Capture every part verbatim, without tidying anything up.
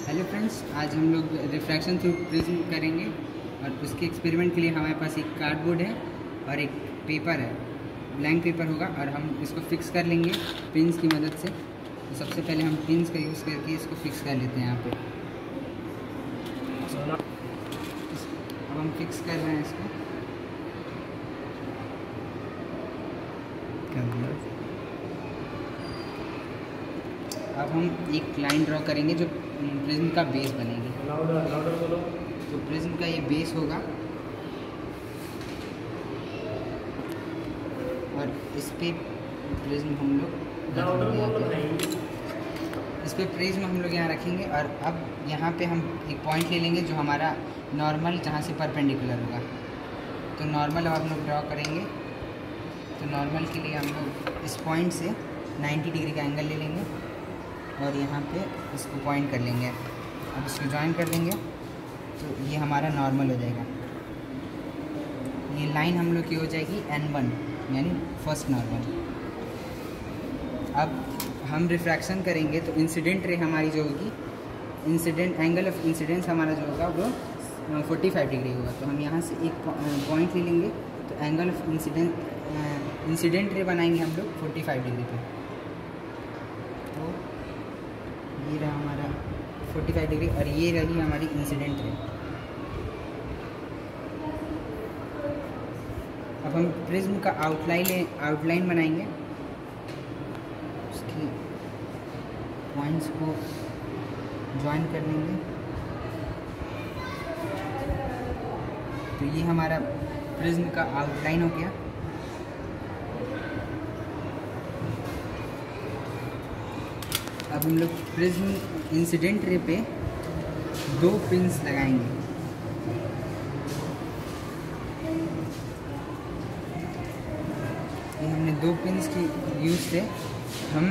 Hello friends, आज हम लोग रिफ्रैक्शन थ्रू प्रिज्म करेंगे और उसके एक्सपेरिमेंट के लिए हमारे पास एक कार्डबोर्ड है और एक पेपर है, ब्लैंक पेपर होगा और हम इसको फिक्स कर लेंगे पिन्स की मदद से। तो सबसे पहले हम पिन्स का यूज़ करके इसको फिक्स कर लेते हैं यहाँ पे। अब हम फिक्स कर रहे हैं इसको। अब हम एक लाइन ड्रॉ करेंगे जो प्रिज्म का बेस बनेगी। लाउडर लाउडर बोलो। तो प्रिज्म का ये बेस होगा और इस पे प्रिज्म हम लोग इस पे प्रिज्म हम लोग यहाँ रखेंगे। और अब यहाँ पे हम एक पॉइंट ले लेंगे जो हमारा नॉर्मल जहाँ से परपेंडिकुलर होगा। तो नॉर्मल अब हम लोग ड्रॉ करेंगे। तो नॉर्मल के लिए हम लोग इस पॉइंट से नब्बे डिग्री का एंगल ले लेंगे और यहाँ पे इसको पॉइंट कर लेंगे। अब इसको ज्वाइन कर देंगे तो ये हमारा नॉर्मल हो जाएगा। ये लाइन हम लोग की हो जाएगी एन वन यानी फर्स्ट नॉर्मल। अब हम रिफ्रैक्शन करेंगे तो इंसिडेंट रे हमारी जो होगी, इंसिडेंट एंगल ऑफ इंसिडेंस हमारा जो होगा वो पैंतालीस डिग्री होगा। तो हम यहाँ से एक पॉइंट ले लेंगे तो angle of incident incident ray बनाएंगे हम लोग पैंतालीस डिग्री पे। तो ये रहा हमारा पैंतालीस डिग्री और ये रही हमारी इंसिडेंट रे। अब हम प्रिज्म का आउटलाइन आउटलाइन बनाएंगे, उसकी पॉइंट्स को ज्वाइन कर लेंगे। तो ये हमारा प्रिज्म का आउटलाइन हो गया। अब हम लोग प्रिज्म इंसिडेंट रे पे दो पिन्स लगाएंगे। ये हमने दो पिन्स की यूज से हम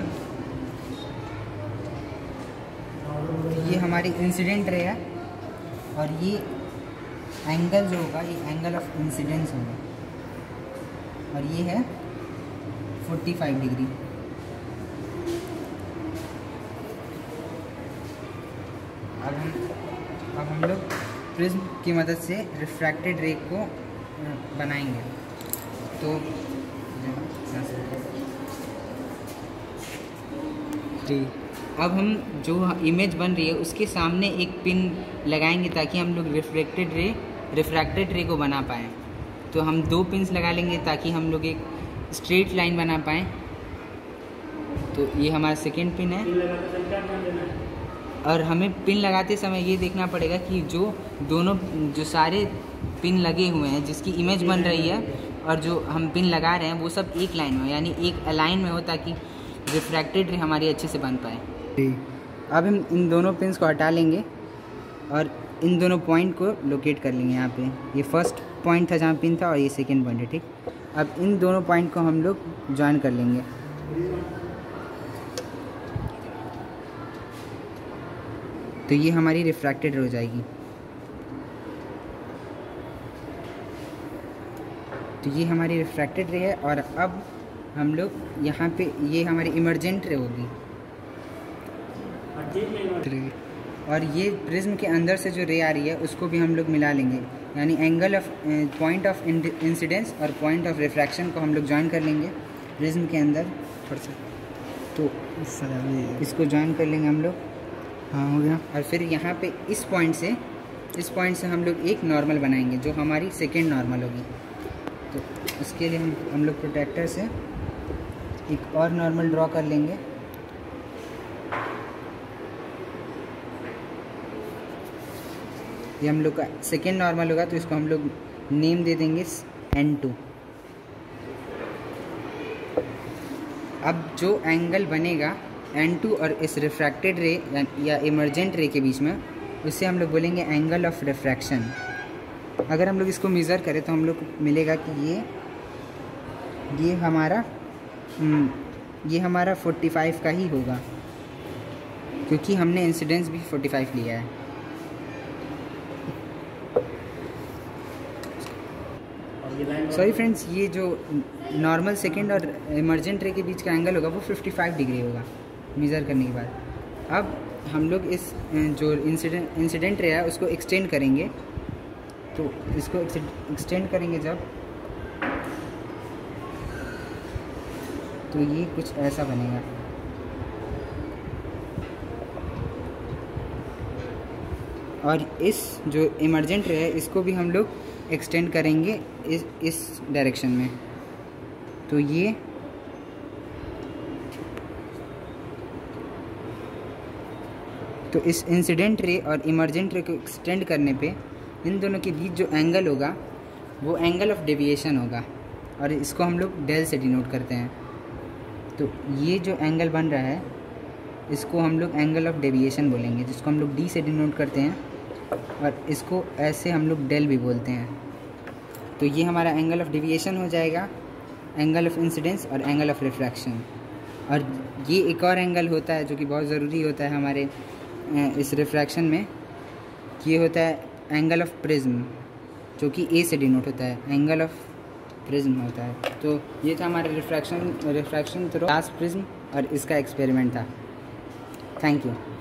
ये हमारी इंसिडेंट रे है और ये एंगल जो होगा ये एंगल ऑफ इंसिडेंस होगा और ये है पैंतालीस डिग्री। अब हम अब हम लोग प्रिज्म की मदद से रिफ्रैक्टेड रे को बनाएंगे। तो जी अब हम जो इमेज बन रही है उसके सामने एक पिन लगाएंगे ताकि हम लोग रिफ्लेक्टेड रे रिफ्रैक्टेड रे को बना पाएँ। तो हम दो पिन्स लगा लेंगे ताकि हम लोग एक स्ट्रेट लाइन बना पाएँ। तो ये हमारा सेकेंड पिन है और हमें पिन लगाते समय ये देखना पड़ेगा कि जो दोनों जो सारे पिन लगे हुए हैं जिसकी इमेज बन रही है और जो हम पिन लगा रहे हैं वो सब एक लाइन में यानी एक अलाइन में हो ताकि रिफ्रैक्टेड रे हमारी अच्छे से बन पाए। अब हम इन दोनों पिन्स को हटा लेंगे और इन दोनों पॉइंट को लोकेट कर लेंगे। यहाँ पे ये फर्स्ट पॉइंट था जहाँ पिन था और ये सेकेंड पॉइंट है, ठीक। अब इन दोनों पॉइंट को हम लोग ज्वाइन कर लेंगे। तो ये हमारी रिफ्रैक्टेड हो जाएगी। तो ये हमारी रिफ्रैक्टेड रे है और अब हम लोग यहाँ पे ये हमारी इमर्जेंट रे होगी और ये प्रिज्म के अंदर से जो रे आ रही है उसको भी हम लोग मिला लेंगे यानी angle of point of incidence और पॉइंट ऑफ रिफ्रैक्शन को हम लोग ज्वाइन कर लेंगे प्रिज्म के अंदर। तो इसको ज्वाइन कर लेंगे हम लोग। हाँ, हो गया। और फिर यहाँ पे इस पॉइंट से इस पॉइंट से हम लोग एक नॉर्मल बनाएंगे जो हमारी सेकेंड नॉर्मल होगी। तो उसके लिए हम हम लोग प्रोटेक्टर से एक और नॉर्मल ड्रॉ कर लेंगे। ये हम लोग का सेकेंड नॉर्मल होगा तो इसको हम लोग नेम दे देंगे एन टू। अब जो एंगल बनेगा एन टू और इस रिफ्रैक्टेड रे या इमर्जेंट रे के बीच में उससे हम लोग बोलेंगे एंगल ऑफ रिफ्रैक्शन। अगर हम लोग इसको मेज़र करें तो हम लोग को मिलेगा कि ये ये हमारा ये हमारा पैंतालीस का ही होगा क्योंकि हमने इंसिडेंस भी पैंतालीस लिया है। सॉरी फ्रेंड्स, ये जो नॉर्मल सेकेंड और इमर्जेंट रे के बीच का एंगल होगा वो पचपन डिग्री होगा मेज़र करने के बाद। अब हम लोग इस जो इंसिडेंट इंसिडेंट रे है उसको एक्सटेंड करेंगे। तो इसको एक्सटेंड करेंगे जब, तो ये कुछ ऐसा बनेगा। और इस जो इमर्जेंट रे है इसको भी हम लोग एक्सटेंड करेंगे इस इस डायरेक्शन में। तो ये तो इस इंसिडेंट रे और इमर्जेंट रे को एक्सटेंड करने पे इन दोनों के बीच जो एंगल होगा वो एंगल ऑफ डेविएशन होगा, और इसको हम लोग डेल से डिनोट करते हैं। तो ये जो एंगल बन रहा है इसको हम लोग एंगल ऑफ डेविएशन बोलेंगे, जिसको हम लोग डी से डिनोट करते हैं, और इसको ऐसे हम लोग डेल भी बोलते हैं। तो ये हमारा एंगल ऑफ डेविएशन हो जाएगा, एंगल ऑफ इंसिडेंस और एंगल ऑफ रिफ्रैक्शन। और ये एक और एंगल होता है जो कि बहुत ज़रूरी होता है हमारे इस रिफ्रैक्शन में, ये होता है एंगल ऑफ प्रिज्म, जो कि ए से डिनोट होता है, एंगल ऑफ प्रिज्म होता है। तो ये था हमारा refraction refraction through glass prism और इसका एक्सपेरिमेंट था। Thank you.